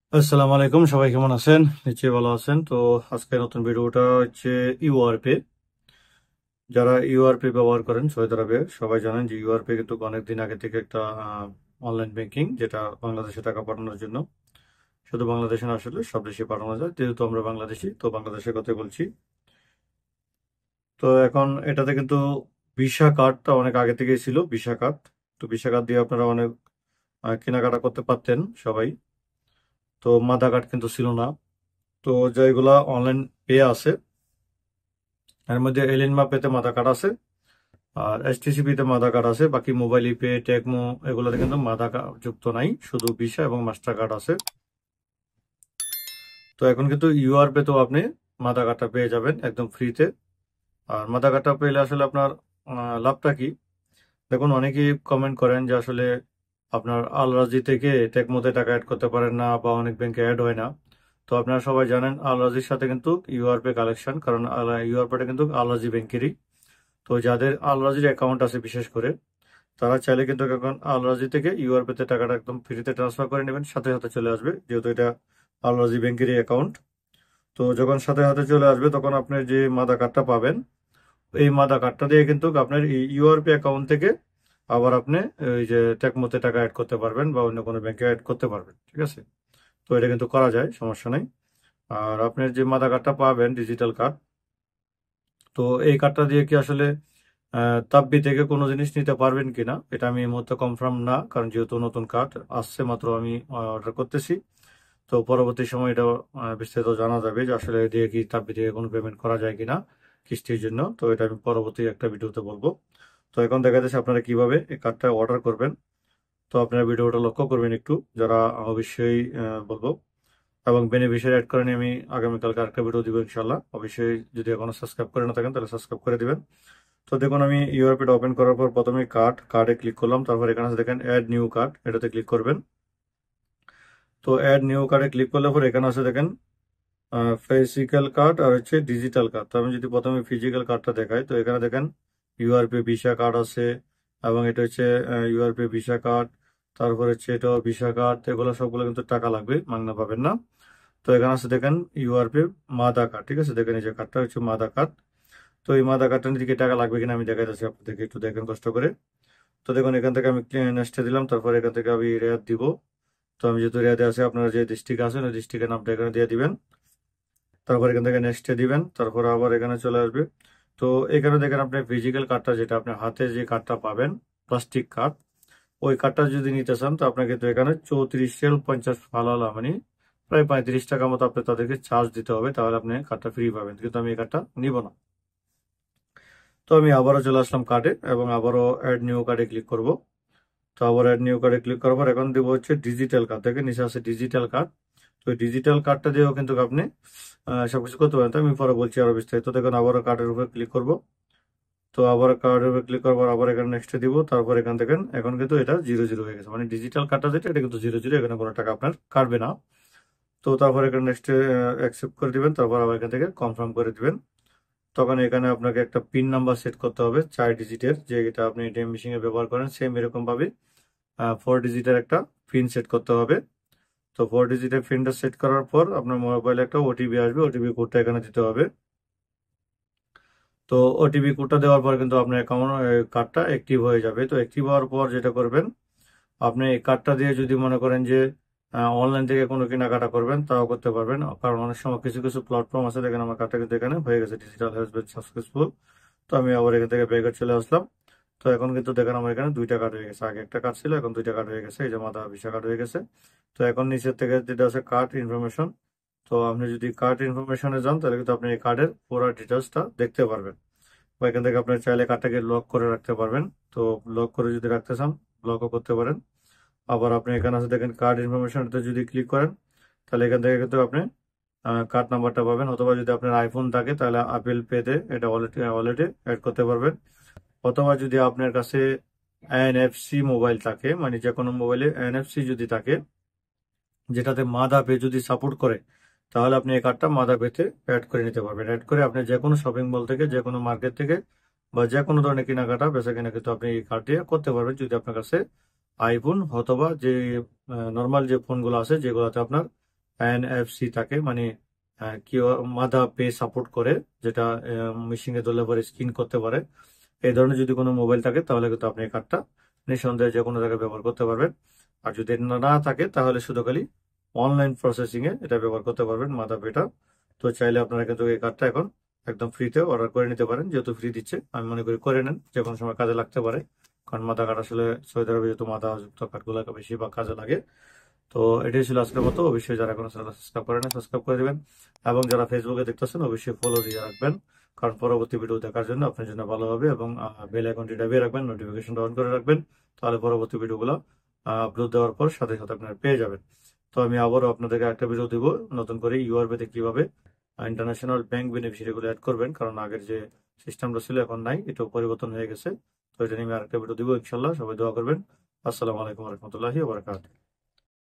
আসসালামু আলাইকুম, সবাই কেমন আছেন? নিশ্চয়ই ভালো আছেন। তো আজকে নতুন ভিডিওটা হচ্ছে ইউআরপি। যারা ইউআরপি ব্যবহার করেন সৌদি আরবে সবাই জানেন যে ইউআরপি কিন্তু অনেক দিন আগে থেকে একটা অনলাইন ব্যাংকিং, যেটা বাংলাদেশে টাকা পাঠানোর জন্য। শুধু বাংলাদেশে না, আসলে সব দেশে পাঠানো যায়, যেহেতু আমরা বাংলাদেশি তো বাংলাদেশের কথা বলছি। তো এখন এটাতে কিন্তু ভিসা কার্ডটা অনেক আগে থেকেই ছিল, ভিসা কার্ড। তো ভিসা কার্ড দিয়ে আপনারা অনেক কেনাকাটা করতে পারতেন সবাই। তো মাদা কার্ড কিন্তু ছিল না। তো যেগুলা অনলাইন পে আছে, এর মধ্যে এলিনমা পেতে মাদা কার্ড আছে, আর এসটিসিপি তে মাদা কার্ড আছে। বাকি মোবাইল পে, টেকমো এগুলোতে কিন্তু মাদা কার্ড যুক্ত নাই, শুধু ভিসা এবং মাস্টার কার্ড আছে। তো এখন কিন্তু ইউআর পে তো আপনি মাদা কার্ডটা পেয়ে যাবেন একদম ফ্রিতে। আর মাদা কার্ডটা পেলে আসলে আপনার লাভটা কি? দেখুন, অনেকেই কমেন্ট করেন যে আসলে আপনার আল রাজি থেকে টেকমোতে টাকা অ্যাড করতে পারেন না, বা অনেক ব্যাংকে অ্যাড হয় না। তো আপনারা সবাই জানেন আল রাজির সাথে কিন্তু ইউআর পে কালেকশন, কারণ ইউআর পেটা কিন্তু আল রাজি ব্যাংকেরই। তো যাদের আল রাজির অ্যাকাউন্ট আছে বিশেষ করে, তারা চাইলে কিন্তু এখন আল রাজি থেকে ইউআরপি তে টাকাটা একদম ফ্রিতে ট্রান্সফার করে নেবেন, সাথে সাথে চলে আসবে, যেহেতু এটা আল রাজি ব্যাংকেরই অ্যাকাউন্ট। তো যখন সাথে সাথে চলে আসবে তখন আপনি যে মাদা কার্ডটা পাবেন, এই মাদা কার্ডটা দিয়ে কিন্তু আপনার এই ইউআরপি অ্যাকাউন্ট থেকে আবার আপনি ওই যে টেকমোতে টাকা অ্যাড করতে পারবেন বা অন্য কোনো ব্যাংকে অ্যাড করতে পারবেন, ঠিক আছে? তো এটা কিন্তু করা যায়, সমস্যা নেই। আর আপনার যে মাদা কার্ডটা পাবেন, ডিজিটাল কার্ড, তো এই কার্ডটা দিয়ে কি আসলে তাব্বি থেকে কোনো জিনিস নিতে পারবেন কিনা এটা আমি এই মুহূর্তে কনফার্ম না, কারণ যেহেতু নতুন কার্ড আসছে মাত্র, আমি অর্ডার করতেছি। তো পরবর্তী সময় এটা বিস্তারিত জানা যাবে যে আসলে দিয়ে কি তাব্বি থেকে কোনো পেমেন্ট করা যায় কিনা কিস্তির জন্য। তো এটা আমি পরবর্তী একটা ভিডিওতে বলবো। তো এখন দেখা যাচ্ছে আপনারা কিভাবে এই কার্ডটা অর্ডার করবেন। তো আপনারা ভিডিওটা লক্ষ্য করবেন একটু, যারা অবশ্যই বলবো। এবং বেনিফিশিয়ারি অ্যাড করে নিয়ে আমি আগামীকালকে আরেকটা ভিডিও দিব ইনশাল্লাহ। অবশ্যই যদি এখনো সাবস্ক্রাইব করে না থাকেন তাহলে সাবস্ক্রাইব করে দিবেন। তো দেখুন, আমি ইউআরপিটা ওপেন করার পর প্রথমে কার্ডে ক্লিক করলাম, তারপর এখানে আছে দেখেন অ্যাড নিউ কার্ড, এটাতে ক্লিক করবেন। তো অ্যাড নিউ কার্ডে ক্লিক করলে পর এখানে আছে দেখেন ফিজিক্যাল কার্ড আর হচ্ছে ডিজিটাল কার্ড। তো আমি যদি প্রথমে ফিজিক্যাল কার্ডটা দেখাই, তো এখানে দেখেন ইউআরপি ভিসা কার্ড আছে, এবং এটা হচ্ছে ইউআরপি ভিসা কার্ড। তারপর হচ্ছে এটা ভিসা কার্ড, এগুলো সবগুলো কিন্তু টাকা লাগবে, মাগনা পাবেন না। তো এখানে আছে দেখেন ইউআরপি মাদা কার্ড, ঠিক আছে? দেখেন এই যে কার্ডটা হচ্ছে মাদা কার্ড। তো এই মাদা কার্ডটার দিকে টাকা লাগবে কিনা আমি দেখাই যাচ্ছি আপনাদেরকে, একটু দেখেন কষ্ট করে। তো দেখুন, এখান থেকে আমি নেক্সটে দিলাম, তারপর এখান থেকে আমি রেয়াদ দিব। তো আমি যেহেতু রেয়াদে আছে, আপনারা যে ডিস্ট্রিক্ট আছেন ওই ডিস্ট্রিক্টের নামটা এখানে দিয়ে দিবেন। তারপর এখান থেকে নেক্সটে দিবেন, তারপর আবার এখানে চলে আসবে। তো এখানে দেখেন আপনি ফিজিক্যাল কার্ডটা, যেটা আপনি হাতে যে কার্ডটা পাবেন, প্লাস্টিক কার্ড, ওই কার্ডটা যদি নিতে চান তো আপনাকে তো এখানে 34 50 ফালালা, মানে প্রায় 35 টাকা মতো আপনি তাদেরকে চার্জ দিতে হবে, তাহলে আপনি কার্ডটা ফ্রি পাবেন। কিন্তু আমি এই কার্ডটা নিব না। তো আমি আবারও চলে আসলাম কার্ডে, এবং আবারও অ্যাড নিউ কার্ডে ক্লিক করব। তো আবার অ্যাড নিউ কার্ডে ক্লিক করার পর এখন দিব হচ্ছে ডিজিটাল কার্ড, দেখে নিচে আছে ডিজিটাল কার্ড। তো ডিজিটাল কার্ডটা দিয়েও কিন্তু আপনি সবকিছু করতে পারেন। তো আমি পরে বলছি আরো বিস্তারিত। দেখুন, আবারও কার্ডের উপর ক্লিক করব। তো আবার কার্ডের উপর ক্লিক করার পর আবার এখানে নেক্সটে দিব, তারপর এখান থেকে এখন কিন্তু এটা 0 0 হয়ে গেছে, মানে ডিজিটাল কার্ডটা যেটা এটা কিন্তু 0 0, এখানে কোনো টাকা আপনার কাটবে না। তো তারপর এখানে নেক্সটে অ্যাকসেপ্ট করে দিবেন, তারপর আবার এখান থেকে কনফার্ম করে দিবেন। তখন এখানে আপনাকে একটা পিন নাম্বার সেট করতে হবে 4 ডিজিটের, যে এটা আপনি এটিএম মেশিনে ব্যবহার করেন সেম এরকম ভাবে 4 ডিজিটের একটা পিন সেট করতে হবে। তো 4 ডিজিটের পিনটা সেট করার পর আপনার মোবাইলে একটা ওটিপি আসবে, ওটিপি কোডটা এখানে দিতে হবে। তো ওটিপি কোডটা দেওয়ার পর কিন্তু আপনার অ্যাকাউন্ট কার্ডটা অ্যাক্টিভ হয়ে যাবে। তো অ্যাক্টিভ হওয়ার পর যেটা করবেন, আপনি এই কার্ডটা দিয়ে যদি মনে করেন যে অনলাইন থেকে কোনো কেনাকাটা করবেন তাও করতে পারবেন, কারণ অনেক সময় কিছু কিছু প্ল্যাটফর্ম আছে। দেখেন আমার কার্ডটা কিন্তু এখানে হয়ে গেছে, ডিজিটাল হ্যাজ বিন সাকসেসফুল। তো আমি আবার এখান থেকে ব্যাকে চলে আসলাম। তো এখন কিন্তু দেখেন আমার এখানে দুইটা কার্ড হয়ে গেছে, আগে একটা কার্ড ছিল, এখন দুইটা কার্ড হয়ে গেছে, এই যে মাথা ভিসা কার্ড হয়ে গেছে। তো এখন নিচের থেকে যেটা আছে কার্ড ইনফরমেশন, তো আপনি যদি কার্ড ইনফরমেশনে যান তাহলে কিন্তু আপনি এই কার্ডের পুরো ডিটেলসটা দেখতে পারবেন। বা এখান থেকে আপনি চাইলে কার্ডটাকে লক করে রাখতে পারবেন। তো লক করে যদি রাখতে চান লকও করতে পারেন। আবার আপনি এখানে আছে দেখেন কার্ড ইনফরমেশনতে যদি ক্লিক করেন, তাহলে এখান থেকে কিন্তু আপনি কার্ড নাম্বারটা পাবেন। অথবা যদি আপনার আইফোন থাকে তাহলে আপেল পেতে এটা ওয়ালেটে অ্যাড করতে পারবেন। অথবা যদি আপনার কাছে এনএফসি মোবাইল থাকে, মানে যে কোনো মোবাইলে এনএফসি যদি থাকে, যেটাতে মাদা পে যদি সাপোর্ট করে, তাহলে আপনি এই কার্ডটা মাদা পেতে অ্যাড করে নিতে পারবেন। অ্যাড করে আপনি যে কোনো শপিং মল থেকে, যে কোনো মার্কেট থেকে, বা যে কোনো ধরনের কেনাকাটা বেচা কেনা কিন্তু আপনি এই কার্ড দিয়ে করতে পারবেন, যদি আপনার কাছে আইফোন অথবা যে নর্মাল যে ফোনগুলো আছে যেগুলোতে আপনার এনএফসি থাকে, মানে কি মাদা পে সাপোর্ট করে, যেটা মেশিনে ধরলে পরে স্ক্যান করতে পারে। এই ধরনের যদি কোনো মোবাইল থাকে তাহলে কিন্তু আপনি এই কার্ডটা নিঃসন্দেহে যে কোনো জায়গায় ব্যবহার করতে পারবেন। আর যদি না থাকে তাহলে শুধু খালি অনলাইন প্রসেসিং এ এটা ব্যবহার করতে পারবেন মাদা পেটা। তো চাইলে আপনারা কিন্তু এই কার্ডটা এখন একদম ফ্রিতে অর্ডার করে নিতে পারেন, যেহেতু ফ্রি দিচ্ছে আমি মনে করি করে নেন, যে কোনো সময় কাজে লাগতে পারে। কারণ মাদা কার্ড আসলে সৌদি আরবে যেহেতু মাদা যুক্ত কার্ডগুলো বেশি বা কাজে লাগে। তো এটাই ছিল আজকের মতো। অবশ্যই যারা এখনো চ্যানেল সাবস্ক্রাইব করেন সাবস্ক্রাইব করে দিবেন, এবং যারা ফেসবুকে দেখতেছেন অবশ্যই ফলো দিয়ে রাখবেন, কারণ পরবর্তী ভিডিও দেখার জন্য আপনার জন্য ভালো হবে। এবং বেল আইকনটি দাবিয়ে রাখবেন, নোটিফিকেশনটা অন করে রাখবেন, তাহলে পরবর্তী ভিডিওগুলো আপলোড দেওয়ার পর সাথে সাথে আপনারা পেয়ে যাবেন। তো আমি আবারও আপনাদেরকে একটা ভিডিও দিব নতুন করে ইউআরবিতে কিভাবে ইন্টারন্যাশনাল ব্যাংক বেনিফিশিয়ারিগুলো অ্যাড করবেন, কারণ আগের যে সিস্টেমটা ছিল এখন নাই, এটাও পরিবর্তন হয়ে গেছে। তো এটা নিয়ে আমি আরেকটা ভিডিও দিব ইনশাল্লাহ। সবাই দোয়া করবেন। আসসালামু আলাইকুম রহমতুল্লাহি ওয়া বারাকাতুহু।